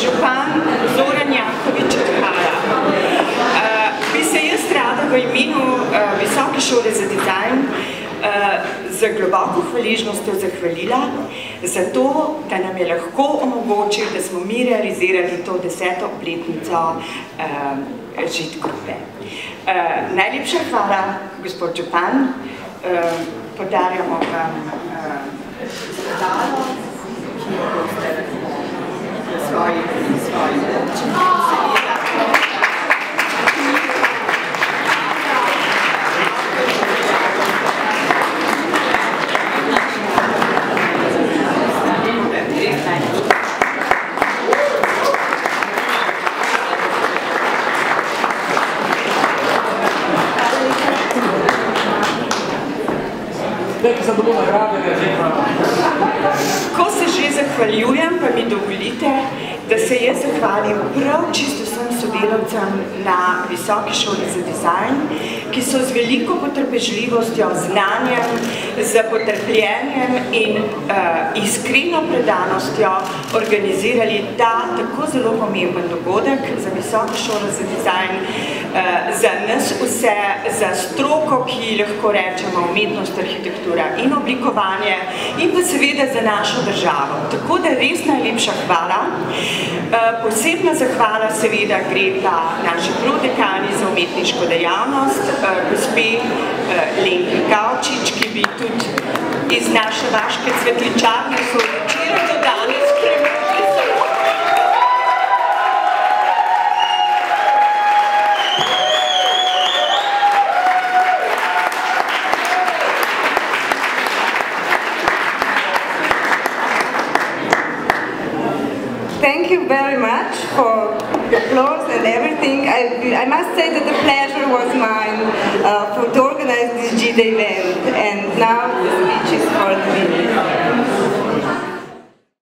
župan Zoran Janković, hvala. Bi se jaz rada v imenu Visoke šole za dizajn z globoko hvaležnostjo zahvalila za to, da nam je lahko omogočil, da smo mi realizirali to 10. obletnico žitgrupe. Najlepša hvala, gospod župan. Podarjamo vam zgodalo, ki jo boste svojim občinam seveda. Ko se že zahvaljujem, pa mi dovolite, da se jaz zahvalim prav čisto vsem sodelavcem na Visoki šoli za dizajn, ki so z veliko potrpežljivostjo, znanjem, z potrpljenjem in iskreno predanostjo organizirali ta tako zelo pomemben dogodek za Visoko šolo za dizajn, za nas vse, za stroko, ki lahko rečemo umetnost, arhitektura in oblikovanje, in pa seveda za našo državo. Tako da res najlepša hvala. Posebna zahvala seveda gre pa naši prodekani za umetniško dejavnost, gospe Lenki Kavčič, ki bi tudi iz naše vaške cvetličarne so včeraj do danes premožili samo. Thank you very much for the applause and everything. I must say that the pleasure was mine to organize this GIDE event.